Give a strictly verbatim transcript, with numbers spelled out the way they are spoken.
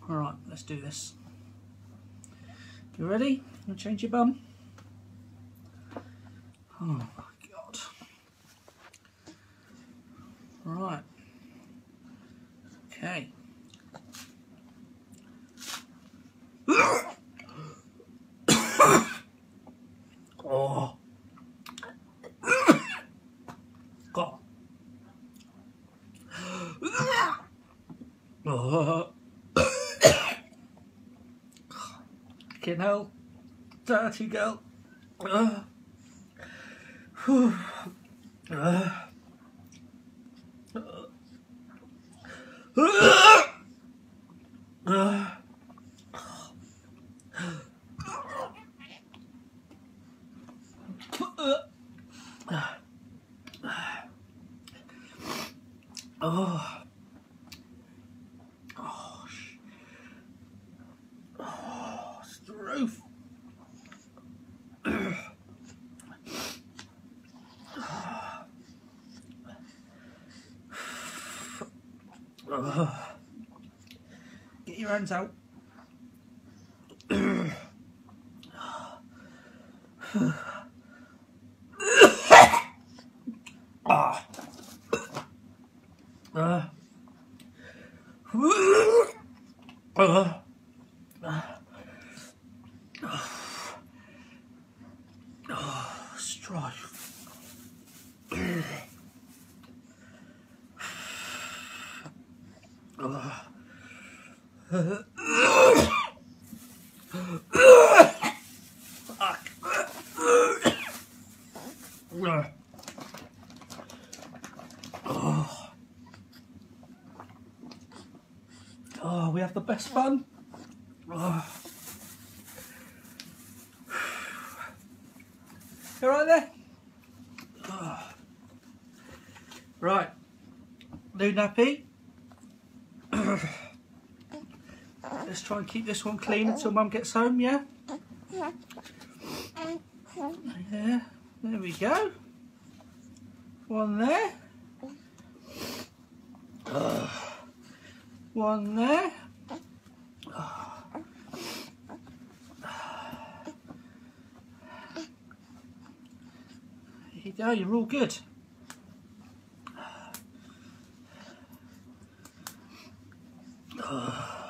Alright, let's do this. You ready? You change your bum? Oh my god. Right. Okay. Oh. God. Oh. Fucking hell. Dirty girl. Uh. Uh. Uh. Uh. Oh. Oh. Oh, it's the roof. Oh. Get your hands out. Ah. Uh. Uh. Oh, strife. Oh. Fuck. Oh. Oh, we have the best fun. Oh. You right there? Oh. Right, new nappy. Let's try and keep this one clean until Mum gets home, yeah? Yeah, there we go. One there. Uh, one there. Uh, there you go, you're all good. Uh,